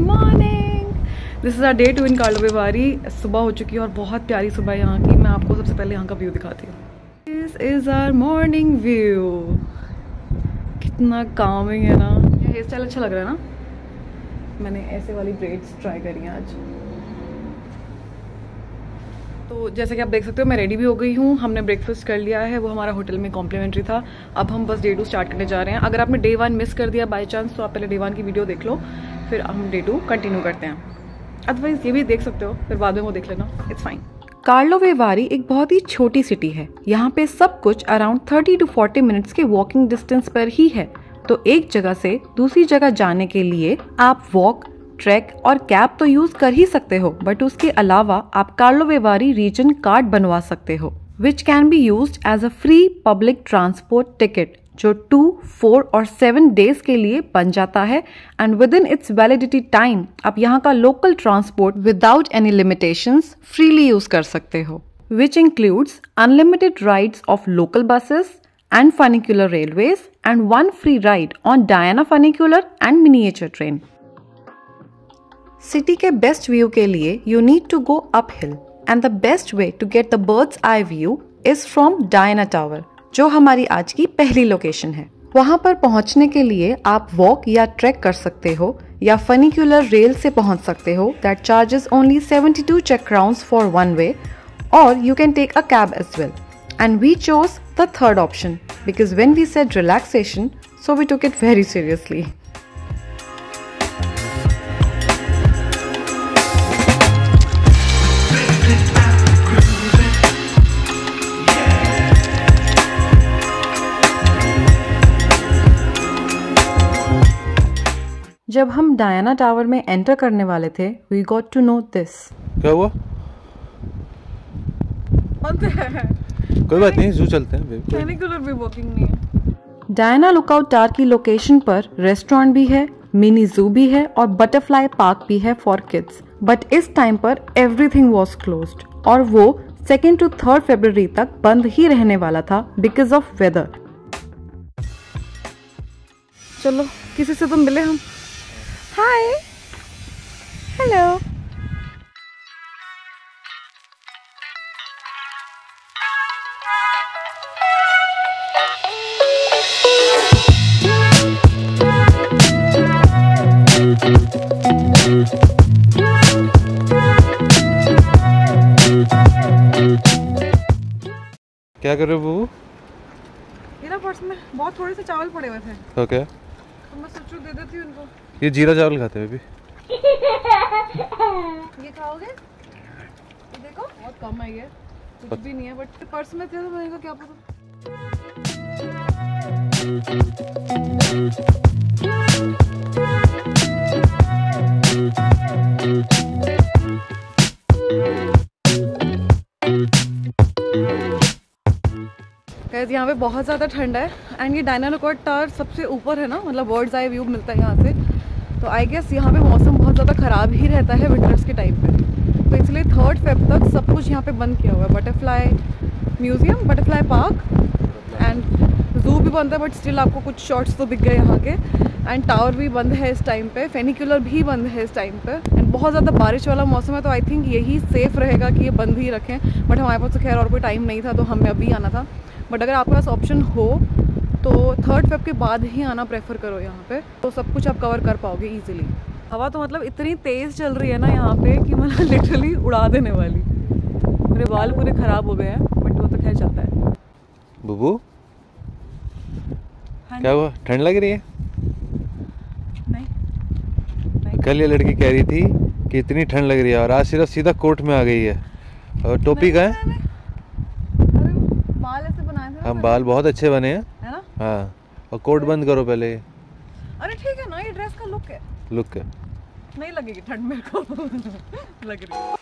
Morning, this is our day 2 in Karlovy Vary. सुबह हो चुकी है और बहुत प्यारी सुबह यहाँ की। मैं आपको सबसे पहले यहाँ का व्यू दिखाती हूँ। This is our morning view. कितना कामिंग है ना। हेयर स्टाइल अच्छा लग रहा है ना। मैंने ऐसे वाली ब्रेड्स ट्राई करी हैं आज। तो जैसे कि आप देख सकते हो मैं रेडी भी हो गई हूँ। हमने ब्रेकफास्ट कर लिया है, वो हमारा होटल में कॉम्प्लीमेंट्री था। अब हम बस डे 2 स्टार्ट करने जा रहे हैं। अगर आपने डे 1 मिस कर दिया बाय चांस तो आप पहले डे 1 की वीडियो देख लो, फिर हम डे 2 कंटिन्यू करते हैं। अदरवाइज ये भी देख सकते हो, फिर बाद में वो देख लेना, इट्स फाइन। कार्लो वेवारी एक बहुत ही छोटी सिटी है। यहाँ पे सब कुछ अराउंड 30 to 40 मिनट्स के वॉकिंग डिस्टेंस पर ही है। तो एक जगह से दूसरी जगह जाने के लिए आप वॉक, ट्रैक और कैब तो यूज कर ही सकते हो, बट उसके अलावा आप कार्लो वेवारी रीजन कार्ड बनवा सकते हो, which can be used as a free public transport ticket, जो 2, 4 और 7 डेज के लिए बन जाता है। And within its validity time आप यहाँ का local transport without any limitations freely use कर सकते हो, which includes unlimited rides of local buses and funicular railways and 1 free ride on Diana funicular and miniature train. City के best view के लिए you need to go uphill and the best way to get the bird's eye view is from Diana Tower, जो हमारी आज की पहली location है। वहाँ पर पहुँचने के लिए आप वॉक या ट्रैक कर सकते हो या फनिक्यूलर रेल से पहुँच सकते हो, that charges only 72 Czech crowns for one way, or you can take a cab as well. And we chose the third option because when we said relaxation, so we took it very seriously. जब हम Diana tower में enter करने वाले थे, we got to know this. क्या हुआ? कोई बात नहीं, जू चलते हैं। फनिक्यूलर भी वॉकिंग नहीं है। डायना लुकआउट टावर की लोकेशन पर रेस्टोरेंट भी है, मिनी जू भी है और बटरफ्लाई पार्क भी है फॉर किड्स। बट इस टाइम पर एवरीथिंग वाज क्लोज्ड और वो 2 to 3 फरवरी तक बंद ही रहने वाला था बिकॉज ऑफ वेदर। चलो किसी से तो मिले हम। Hi, hello. क्या कर रहे हो बबू? मेरा पर्स में बहुत थोड़े से चावल पड़े हुए थे। ओके। तो मैं सोचूं दे देती हूँ इनको। ये जीरा चावल खाते हैं अभी। ये खाओगे? ये देखो बहुत कम है, ये कुछ भी नहीं है, बट पर्स में थे तो मैंने क्या पता। यहाँ पे बहुत ज़्यादा ठंड है एंड ये डायना लुकआउट टावर सबसे ऊपर है ना, मतलब बर्ड्स आई व्यू मिलता है यहाँ से। तो आई गेस यहाँ पे मौसम बहुत ज़्यादा ख़राब ही रहता है विंटर्स के टाइम पे, तो इसलिए 3 फेब तक सब कुछ यहाँ पे बंद किया हुआ है। Butterfly museum, butterfly park and zoo भी बंद है, बट स्टिल आपको कुछ शॉट्स तो दिख गए यहाँ के। एंड टावर भी बंद है इस टाइम पे, फेनिक्यूलर भी बंद है इस टाइम पे। एंड बहुत ज़्यादा बारिश वाला मौसम है, तो आई थिंक यही सेफ़ रहेगा कि ये बंद ही रखें। बट हमारे पास तो खैर और कोई टाइम नहीं था, तो हमें अभी आना था। बट अगर आपके पास ऑप्शन हो तो 3 फेब के बाद ही आना प्रेफर करो यहाँ पे, तो सब कुछ आप कवर कर पाओगे इजीली। हवा तो मतलब इतनी तेज़ चल रही है ना यहाँ पे कि मतलब लिटरली उड़ा देने वाली। मेरे बाल पूरे ख़राब हो गए हैं, बट वो तो खैर चलता है। बुबू क्या हुआ? ठंड लग रही है? नहीं। कल ये लड़की कह रही थी कि इतनी ठंड लग रही है और आज सिर्फ सीधा कोट में आ गई है। और टोपी का है? हम बाल बहुत अच्छे बने हैं, है ना? हाँ। और कोट बंद करो पहले। अरे ठीक है ना, ये ड्रेस का लुक है। लुक है, नहीं लगेगी ठंड मेरे को। लग रही है।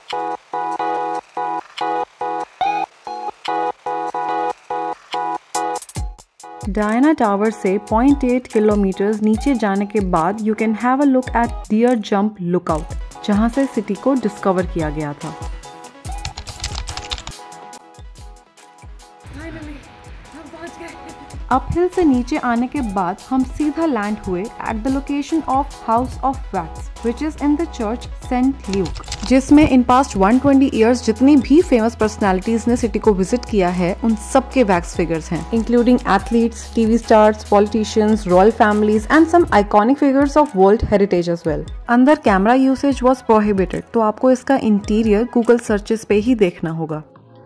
डायना टावर से 0.8 किलोमीटर नीचे जाने के बाद you can have a look at deer jump lookout, जहाँ से सिटी को डिस्कवर किया गया था। फाइनली हम पहुंच गए। अपहिल से नीचे आने के बाद हम सीधा लैंड हुए at the location of house of wax which is in the church saint Luke, जिसमें इन पास्ट 120 ईयर्स जितनी भी फेमस पर्सनालिटीज ने सिटी को विजिट किया है उन सब के वैक्स फिगर्स हैं, including athletes, TV stars, politicians, royal families and some iconic figures of world heritage as well. अंदर कैमरा यूसेज वॉज प्रोहिबिटेड, तो आपको इसका इंटीरियर गूगल सर्चेस पे ही देखना होगा।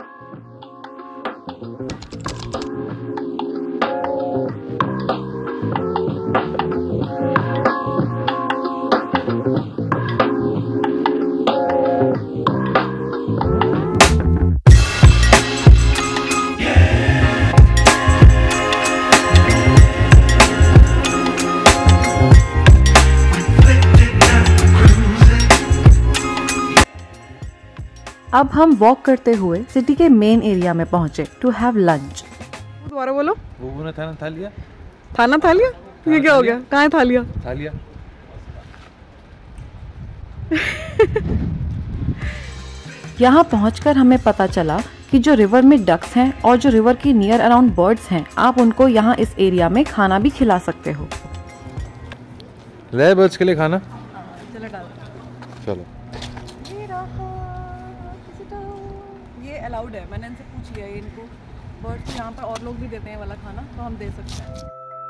अब हम वॉक करते हुए सिटी के मेन एरिया में पहुंचे टू हैव लंच। दोबारा बोलो। वो थाना था लिया। थाना था लिया? ये क्या हो गया? कहाँ है था लिया? था लिया। यहाँ पहुंचकर हमें पता चला कि जो रिवर में डक्स हैं और जो रिवर की नियर अराउंड बर्ड्स हैं, आप उनको यहाँ इस एरिया में खाना भी खिला सकते हो। ले बर्ड्स के लिए खाना? चलो डाल। चलो। ये अलाउड है, मैंने इनसे पूछ लिया है, इनको बर्ड्स यहाँ पर और लोग भी देते हैं वाला खाना, तो हम दे सकते हैं।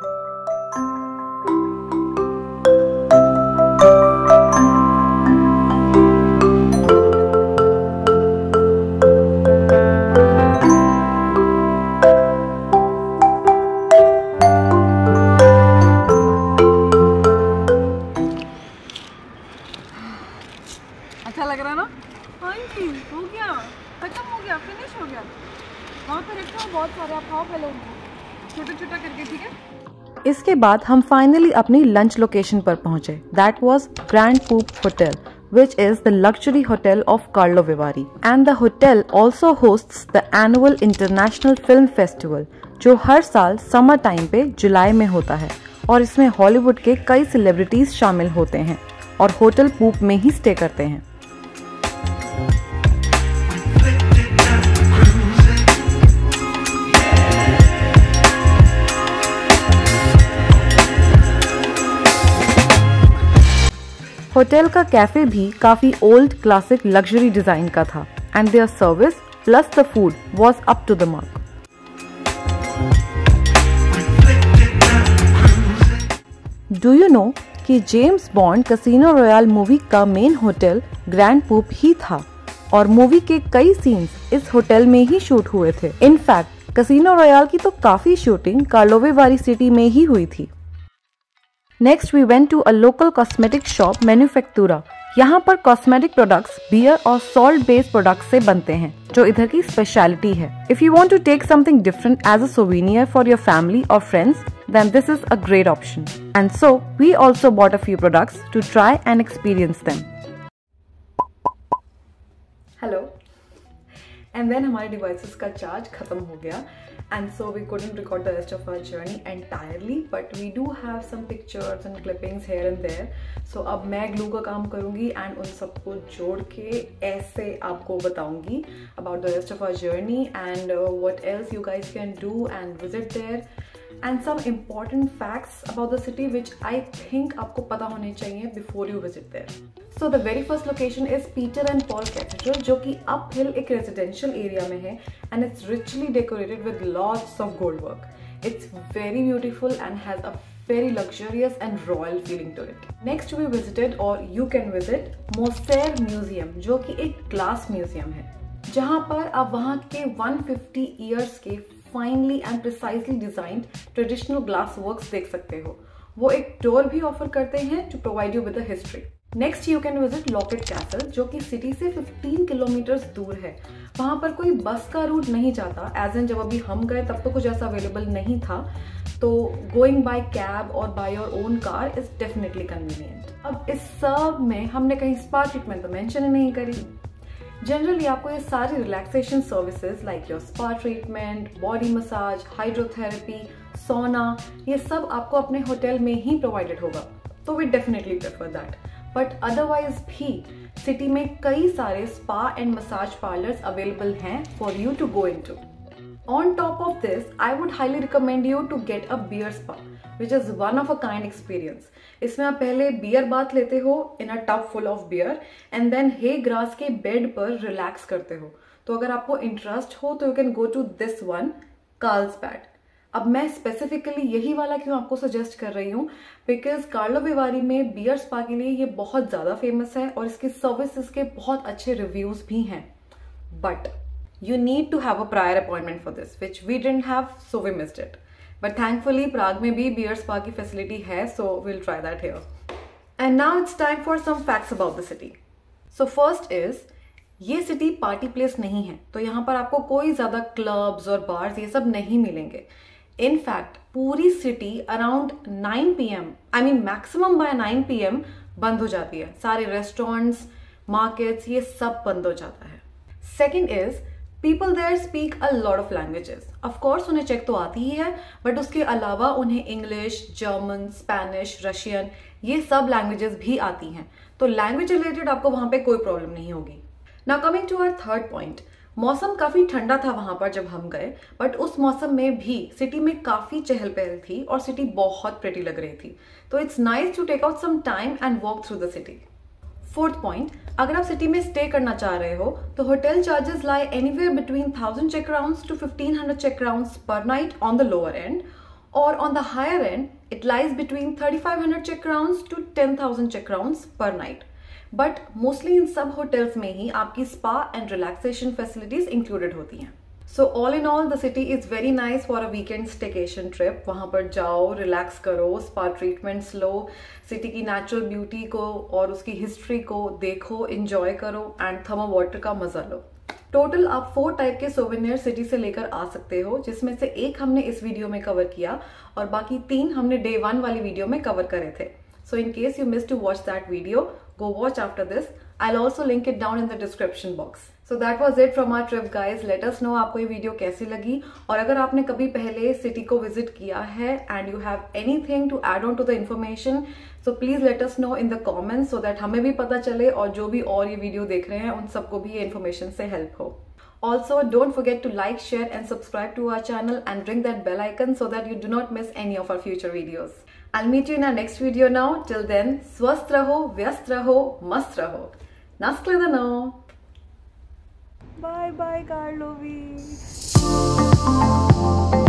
अच्छा लग रहा है ना? हाँ जी, हो गया, खत्म हो गया, फिनिश हो गया। वहाँ पे रखा बहुत सारे, आप खाओ पहले उनको छोटा छोटा करके, ठीक है? इसके बाद हम फाइनली अपनी लंच लोकेशन पर पहुंचे। That was grand Pupp hotel, which is the luxury hotel of Carlo Vivari. And the hotel also hosts the annual International Film Festival, जो हर साल समर टाइम पे जुलाई में होता है, और इसमें हॉलीवुड के कई सेलिब्रिटीज शामिल होते हैं और होटल पूप में ही स्टे करते हैं। होटल का कैफे भी काफी ओल्ड क्लासिक लग्जरी डिजाइन का था, and their service plus the food was up to the mark. Do you know कि James Bond casino royale movie का मेन होटल ग्रैंड पूप ही था, और मूवी के कई सीन्स इस होटल में ही शूट हुए थे। इनफैक्ट कैसीनो रॉयल की तो काफी शूटिंग कार्लो विवारी सिटी में ही हुई थी। Next we went to a local cosmetic shop Manufaktura. यहाँ पर कॉस्मेटिक प्रोडक्ट्स बियर और सॉल्ट बेस्ड प्रोडक्ट्स से बनते हैं, जो इधर की स्पेशलिटी है। If you want to take something different as a souvenir for your family और friends, then this is a great option. And so we also bought a few products to try and experience them. Hello. And then हमारे devices का charge खत्म हो गया, and so we couldn't record the rest of our journey entirely, but we do have some pictures and clippings here and there. So अब मैं glue का काम करूँगी and उन सबको जोड़ के ऐसे आपको बताऊँगी about the rest of our journey and what else you guys can do and visit there. And some important facts about the city which I think आपको पता होने चाहिए before you visit there. So the very first location is Peter and Paul Cathedral, जो कि uphill एक residential area में है, and it's richly decorated with lots of gold work. It's very beautiful and has a very luxurious and royal feeling to it. Next we visited, or you can visit, Moser Museum, जो कि एक glass museum है, जहाँ पर आप वहाँ के 150 years के finely and precisely designed traditional glass works देख सकते हो। वो एक टूर भी ऑफर करते हैं to provide you with the history. Next you can visit Loket castle, जो कि सिटी से 15 किलोमीटर्स दूर है। वहां पर कोई बस का रूट नहीं जाता, एज एन जब अभी हम गए तब तो कुछ ऐसा अवेलेबल नहीं था, तो गोइंग बाय कैब और by your own car is definitely convenient. अब इस सब में हमने कहीं स्पा ट्रीटमेंट तो मेंशन ही नहीं करी। जनरली आपको ये सारी relaxation services like your spa treatment, body massage, hydrotherapy, sauna, ये सब आपको अपने होटल में ही प्रोवाइडेड होगा, तो we definitely prefer that. But otherwise भी सिटी में कई सारे spa and massage parlours available हैं for you to go into. On top of this, I would highly recommend you to get a beer spa, which is one of a kind experience. इसमें आप पहले beer bath लेते हो in a tub full of beer and then hay grass के bed पर relax करते हो. तो अगर आपको इंटरेस्ट हो तो you can go to this one, Karlsbad. अब मैं स्पेसिफिकली यही वाला क्यों आपको सजेस्ट कर रही हूँ, बिकॉज कार्लो विवारी में बियर स्पा के लिए ये बहुत ज्यादा फेमस है और इसकी सर्विसेज के बहुत अच्छे रिव्यूज भी हैं. But you need to have a prior appointment for this, which we didn't have, so we missed it. But thankfully, Prague में भी beer spa की facility है, so we'll try that here. And now it's time for some facts about the city. So first is, ये city party place नहीं है, तो यहाँ पर आपको कोई ज़्यादा clubs और bars ये सब नहीं मिलेंगे. In fact, पूरी city around 9 PM, I mean maximum by 9 PM बंद हो जाती है. सारे restaurants, markets ये सब बंद हो जाता है. Second is, People there speak a lot of languages. Of course, उन्हें चेक तो आती ही है, बट उसके अलावा उन्हें इंग्लिश, जर्मन, स्पेनिश, रशियन ये सब लैंग्वेजेस भी आती हैं. तो लैंग्वेज रिलेटेड आपको वहां पे कोई प्रॉब्लम नहीं होगी. Now coming to our third point, मौसम काफी ठंडा था वहां पर जब हम गए, बट उस मौसम में भी सिटी में काफी चहल पहल थी और सिटी बहुत प्रिटी लग रही थी. तो it's nice to take out some time and walk through the city. Fourth point, अगर आप सिटी में स्टे करना चाह रहे हो तो hotel charges lie anywhere between 1000 चेक क्राउन्स टू 1500 चेक crowns per night on the lower end, और on the higher end it lies between 3500 चेक क्राउन्स टू 10,000 चेक crowns per night. But mostly इन सब होटल्स में ही आपकी spa and relaxation facilities included होती हैं. So all in all the city is very nice for a weekend staycation trip. वहां पर जाओ, रिलैक्स करो, स्पा ट्रीटमेंट्स लो, सिटी की नेचुरल ब्यूटी को और उसकी हिस्ट्री को देखो, एंजॉय करो एंड थर्मल वाटर का मजा लो. टोटल आप 4 टाइप के सोवेनियर सिटी से लेकर आ सकते हो, जिसमें से एक हमने इस वीडियो में कवर किया और बाकी 3 हमने डे 1 वाली वीडियो में कवर करे थे. So in case you missed to watch that video, go watch after this. I'll also link it down in the description box. So that was it from our trip guys. Let us know आपको ये video कैसी लगी, और अगर आपने कभी पहले city को विजिट किया है and you have anything to add on to the information, so please let us know in the comments so that हमें भी पता चले और जो भी और ये वीडियो देख रहे हैं उन सबको भी ये इन्फॉर्मेशन से हेल्प हो. Also, don't forget to like, share and subscribe to our channel and ring that bell icon so that you do not miss any of our future videos. I'll meet you in our next video now. Till then, स्वस्थ रहो, व्यस्त रहो, मस्त रहो. Naskledano. Bye bye, Karlovy.